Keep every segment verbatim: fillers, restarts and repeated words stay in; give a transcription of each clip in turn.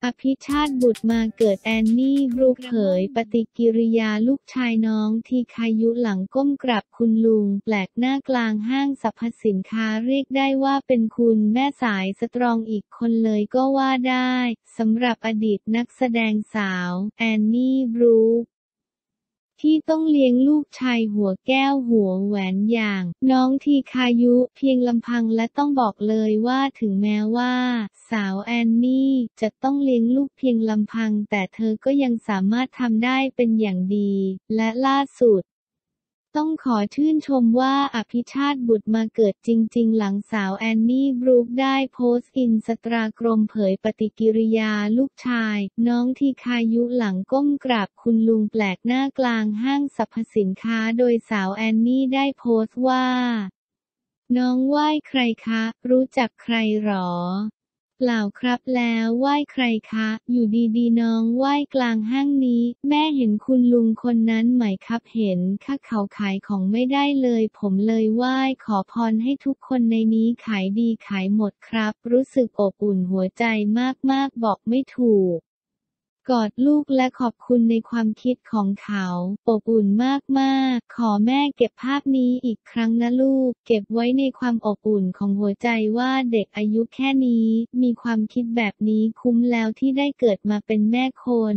อภิชาติบุตรมาเกิดแอนนี่บรูคเผยปฏิกิริยาลูกชายน้องทีคายุหลังก้มกราบคุณลุงแปลกหน้ากลางห้างสรรพสินค้าเรียกได้ว่าเป็นคุณแม่สายสตรองอีกคนเลยก็ว่าได้สำหรับอดีตนักแสดงสาวแอนนี่บรูคที่ต้องเลี้ยงลูกชายหัวแก้วหัวแหวนอย่างน้องทีคายุเพียงลำพังและต้องบอกเลยว่าถึงแม้ว่าสาวแอนนี่จะต้องเลี้ยงลูกเพียงลำพังแต่เธอก็ยังสามารถทำได้เป็นอย่างดีและล่าสุดต้องขอชื่นชมว่าอภิชาติบุตรมาเกิดจริงๆหลังสาวแอนนี่บรูคได้โพสต์อินสตาแกรมเผยปฏิกิริยาลูกชายน้องทีคายุหลังก้มกราบคุณลุงแปลกหน้ากลางห้างสรรพสินค้าโดยสาวแอนนี่ได้โพสต์ว่าน้องไหว้ใครคะรู้จักใครหรอเปล่าครับแล้วไหว้ใครคะอยู่ดีๆน้องไหว้กลางห้างนี้แม่เห็นคุณลุงคนนั้นไหมครับเห็นค่ะเขาขายของไม่ได้เลยผมเลยไหว้ขอพรให้ทุกคนในนี้ขายดีขายหมดครับรู้สึกอบอุ่นหัวใจมากๆบอกไม่ถูกกอดลูกและขอบคุณในความคิดของเขาอบอุ่นมากๆขอแม่เก็บภาพนี้อีกครั้งนะลูกเก็บไว้ในความอบอุ่นของหัวใจว่าเด็กอายุแค่นี้มีความคิดแบบนี้คุ้มแล้วที่ได้เกิดมาเป็นแม่คน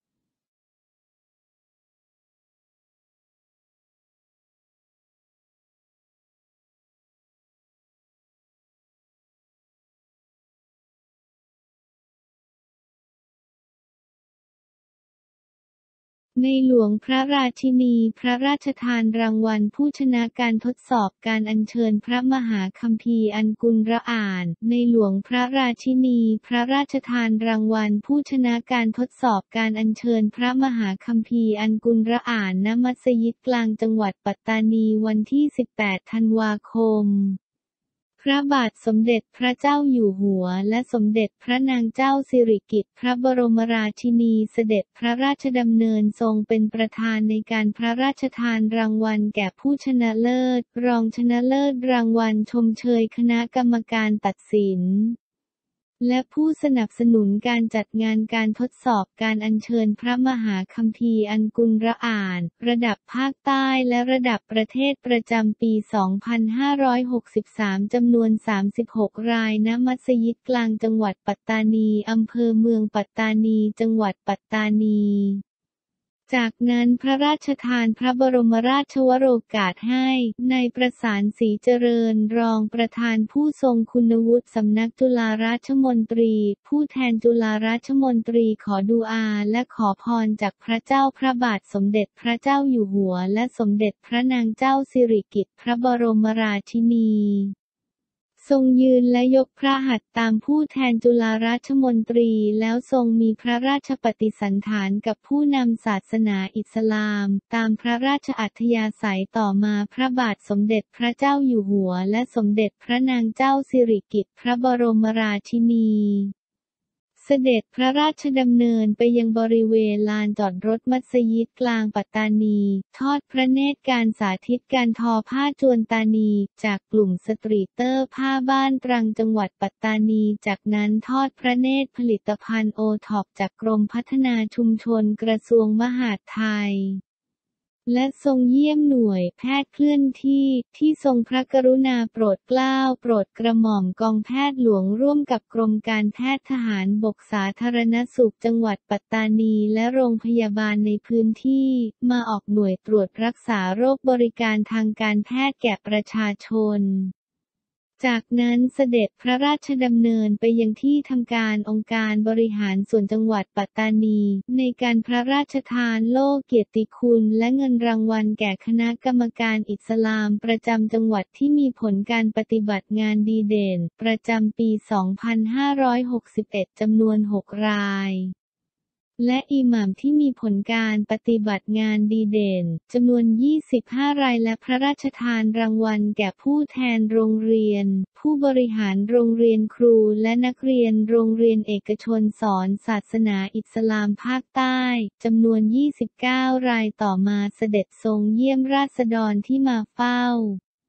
ในหลวงพระราชินีพระราชทานรางวัลผู้ชนะการทดสอบการอัญเชิญพระมหาคัมภีร์อันกุลระอ่านในหลวงพระราชินีพระราชทานรางวัลผู้ชนะการทดสอบการอัญเชิญพระมหาคัมภีร์อันกุลระอ่านณมัสยิดกลางจังหวัดปัตตานีวันที่สิบแปดธันวาคมพระบาทสมเด็จพระเจ้าอยู่หัวและสมเด็จพระนางเจ้าสิริกิติ์พระบรมราชินีเสด็จพระราชดำเนินทรงเป็นประธานในการพระราชทานรางวัลแก่ผู้ชนะเลิศรองชนะเลิศรางวัลชมเชยคณะกรรมการตัดสินและผู้สนับสนุนการจัดงานการทดสอบการอัญเชิญพระมหาคัมภีร์อันกุลระอ่านระดับภาคใต้และระดับประเทศประจำปี สองพันห้าร้อยหกสิบสาม จำนวน สามสิบหก รายณมัสยิดกลางจังหวัดปัตตานีอำเภอเมืองปัตตานีจังหวัดปัตตานีจากนั้นพระราชทานพระบรมราชวโรกาสให้นายประสานศรีเจริญรองประธานผู้ทรงคุณวุฒิสำนักจุฬาราชมนตรีผู้แทนจุฬาราชมนตรีขอดุอาและขอพรจากพระเจ้าพระบาทสมเด็จพระเจ้าอยู่หัวและสมเด็จพระนางเจ้าสิริกิติ์พระบรมราชินีทรงยืนและยกพระหัตถ์ตามผู้แทนจุฬาราชมนตรีแล้วทรงมีพระราชปฏิสันถานกับผู้นำศาสนาอิสลามตามพระราชอัธยาศัยต่อมาพระบาทสมเด็จพระเจ้าอยู่หัวและสมเด็จพระนางเจ้าสิริกิติ์พระบรมราชินีเสด็จพระราชดำเนินไปยังบริเวณลานจอดรถมัสยิดกลางปัตตานีทอดพระเนตรการสาธิตการทอผ้าจวนตานีจากกลุ่มสตรีเตอร์ผ้าบ้านตรังจังหวัดปัตตานีจากนั้นทอดพระเนตรผลิตภัณฑ์โอท็อปจากกรมพัฒนาชุมชนกระทรวงมหาดไทยและทรงเยี่ยมหน่วยแพทย์เคลื่อนที่ที่ทรงพระกรุณาโปรดเกล้าโปรดกระหม่อมกองแพทย์หลวงร่วมกับกรมการแพทย์ทหารบกสาธารณสุขจังหวัดปัตตานีและโรงพยาบาลในพื้นที่มาออกหน่วยตรวจรักษาโรคบริการทางการแพทย์แก่ประชาชนจากนั้นเสด็จพระราชดำเนินไปยังที่ทำการองค์การบริหารส่วนจังหวัดปัตตานีในการพระราชทานโล่เกียรติคุณและเงินรางวัลแก่คณะกรรมการอิสลามประจำจังหวัดที่มีผลการปฏิบัติงานดีเด่นประจำปี สองพันห้าร้อยหกสิบเอ็ด จำนวน หก รายและอิหม่ามที่มีผลการปฏิบัติงานดีเด่นจำนวน ยี่สิบห้า รายและพระราชทานรางวัลแก่ผู้แทนโรงเรียนผู้บริหารโรงเรียนครูและนักเรียนโรงเรียนเอกชนสอนศาสนาอิสลามภาคใต้จำนวน ยี่สิบเก้า รายต่อมาเสด็จทรงเยี่ยมราษฎรที่มาเฝ้า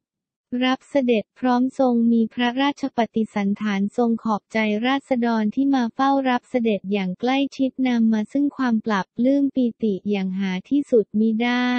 รับเสด็จพร้อมทรงมีพระราชปฏิสันถานทรงขอบใจราษฎรที่มาเฝ้ารับเสด็จอย่างใกล้ชิดนำมาซึ่งความปรับปลื้มปีติอย่างหาที่สุดมิได้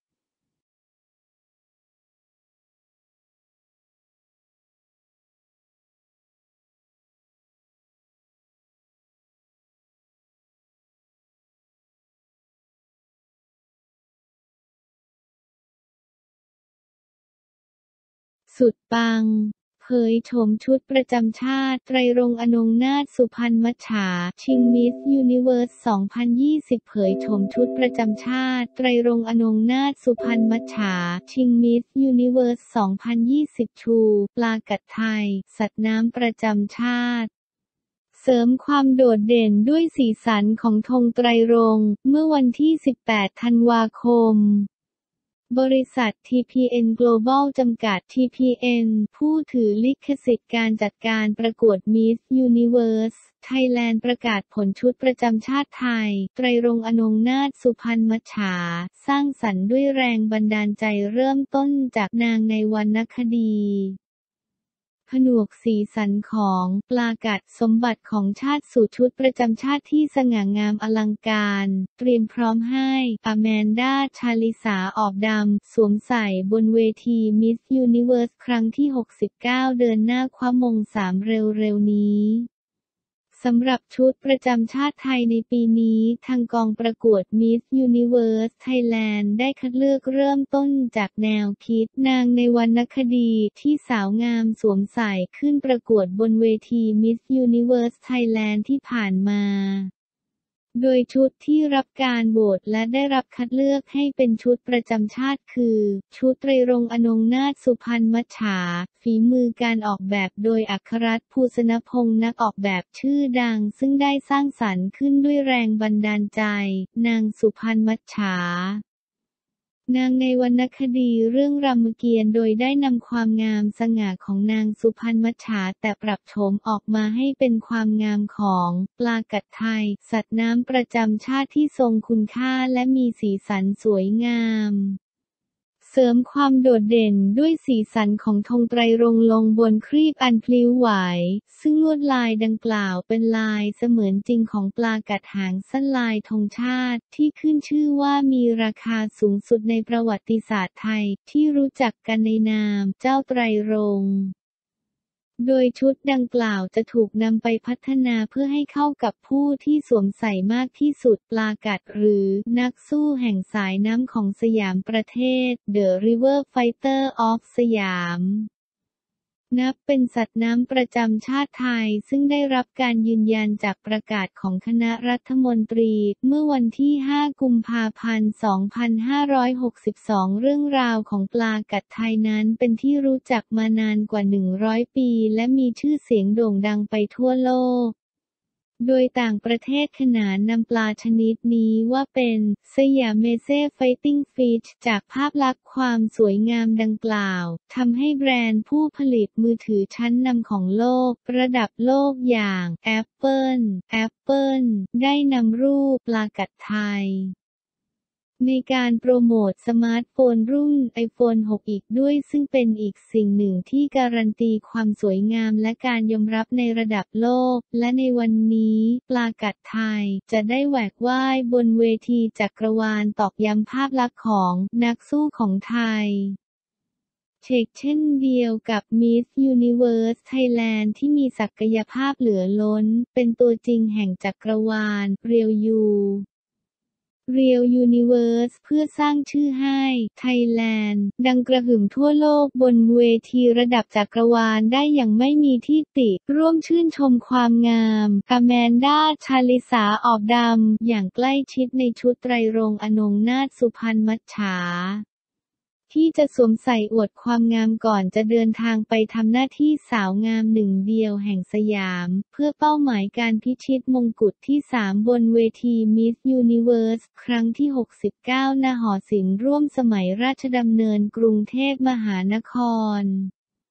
สุดปัง เผยโฉมชุดประจำชาติ ไตรรงค์ อนงนาถ สุพรรณมัจฉา ชิงมิส ยูนิเวิร์ส สองพันยี่สิบ เผยโฉมชุดประจำชาติ ไตรรงค์ อนงนาถ สุพรรณมัจฉา ชิงมิส ยูนิเวิร์ส สองพันยี่สิบ ชู ปลากัดไทย สัตว์น้ำประจำชาติ เสริมความโดดเด่นด้วยสีสันของธงไตรรงค์ เมื่อวันที่ สิบแปด ธันวาคมบริษัท ที พี เอ็น Global จำกัด ที พี เอ็น ผู้ถือลิขสิทธิ์การจัดการประกวด Miss Universe Thailand ประกาศผลชุดประจำชาติไทย ไตรรงค์ อนงนาถ สุพรรณมัจฉา สร้างสรรค์ด้วยแรงบันดาลใจเริ่มต้นจากนางในวรรณคดีผนวกสีสันของปลากัดสมบัติของชาติสู่ชุดประจำชาติที่สง่างามอลังการเตรียมพร้อมให้อแมนดา ชาลิสา ออบดำสวมใส่บนเวทีมิสยูนิเวิร์สครั้งที่ หกสิบเก้า เดินหน้าคว้ามงสามเร็วๆนี้สำหรับชุดประจำชาติไทยในปีนี้ทางกองประกวด Miss Universe Thailand ได้คัดเลือกเริ่มต้นจากแนวคิดนางในวรรณคดีที่สาวงามสวมใส่ขึ้นประกวดบนเวที Miss Universe Thailand ที่ผ่านมาโดยชุดที่รับการโหวตและได้รับคัดเลือกให้เป็นชุดประจำชาติคือชุดไตรรงค์ อนงนาถ สุพรรณมัจฉาฝีมือการออกแบบโดยอัครรัตน์ ภูสนพงษ์นักออกแบบชื่อดังซึ่งได้สร้างสรรค์ขึ้นด้วยแรงบันดาลใจนางสุพรรณมัจฉานางในวรรณคดีเรื่องรามเกียรติ์โดยได้นำความงามสง่าของนางสุพรรณมัจฉาแต่ปรับโฉมออกมาให้เป็นความงามของปลากัดไทยสัตว์น้ำประจำชาติที่ทรงคุณค่าและมีสีสันสวยงามเสริมความโดดเด่นด้วยสีสันของธงไตรรงค์ลงบนครีบอันพลิ้วไหวซึ่งลวดลายดังกล่าวเป็นลายเสมือนจริงของปลากัดหางสั้นลายธงชาติที่ขึ้นชื่อว่ามีราคาสูงสุดในประวัติศาสตร์ไทยที่รู้จักกันในนามเจ้าไตรรงค์โดยชุดดังกล่าวจะถูกนำไปพัฒนาเพื่อให้เข้ากับผู้ที่สวมใส่มากที่สุดปลากัดหรือนักสู้แห่งสายน้ำของสยามประเทศ The River Fighter of สยามนับเป็นสัตว์น้ำประจำชาติไทยซึ่งได้รับการยืนยันจากประกาศของคณะรัฐมนตรีเมื่อวันที่ ห้า กุมภาพันธ์ สองพันห้าร้อยหกสิบสอง เรื่องราวของปลากัดไทยนั้นเป็นที่รู้จักมานานกว่า หนึ่งร้อย ปีและมีชื่อเสียงโด่งดังไปทั่วโลกโดยต่างประเทศขนานนำปลาชนิดนี้ว่าเป็นสยามเมเซ่ไฟติ้งฟิชจากภาพลักษณ์ความสวยงามดังกล่าวทำให้แบรนด์ผู้ผลิตมือถือชั้นนำของโลกระดับโลกอย่าง Apple Apple ได้นำรูปปลากัดไทยในการโปรโมทสมาร์ทโฟนรุ่น ไอโฟน หก อีกด้วยซึ่งเป็นอีกสิ่งหนึ่งที่การันตีความสวยงามและการยอมรับในระดับโลกและในวันนี้ปลากัดไทยจะได้แหวกว่ายบนเวทีจักรวาลตอกย้ำภาพลักษณ์ของนักสู้ของไทยเช่นเช่นเดียวกับ Miss Universe Thailand ที่มีศักยภาพเหลือล้นเป็นตัวจริงแห่งจักรวาลเรียวยูเรียวยูนิเวิร์สเพื่อสร้างชื่อให้ไทยแลนด์ดังกระหึ่มทั่วโลกบนเวทีระดับจักรวาลได้อย่างไม่มีที่ติร่วมชื่นชมความงามอแมนดา ชาลิสา ออบดำอย่างใกล้ชิดในชุดไตรรงค์ อนงนาถ สุพรรณมัจฉาที่จะสวมใส่อวดความงามก่อนจะเดินทางไปทำหน้าที่สาวงามหนึ่งเดียวแห่งสยามเพื่อเป้าหมายการพิชิตมงกุฎที่สามบนเวที Miss Universe ครั้งที่ หกสิบเก้า ณ หอศิลป์ร่วมสมัยราชดำเนินกรุงเทพมหานคร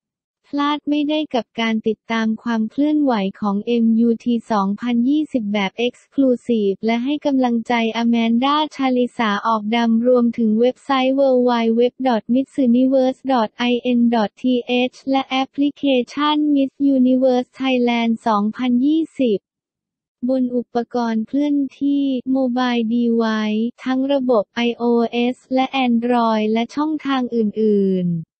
พลาดไม่ได้กับการติดตามความเคลื่อนไหวของ เอ็ม ยู ที สองพันยี่สิบ แบบ Exclusive และให้กำลังใจอแมนดา ชาลิสาออกดำรวมถึงเว็บไซต์ ดับเบิลยู ดับเบิลยู ดับเบิลยู ดอท มิส ยูนิเวิร์ส ดอท ไอ เอ็น ดอท ที เอช และแอปพลิเคชัน Miss Universe Thailand สองพันยี่สิบ บนอุปกรณ์เคลื่อนที่ Mobile Device ทั้งระบบ iOS และ Android และช่องทางอื่นๆ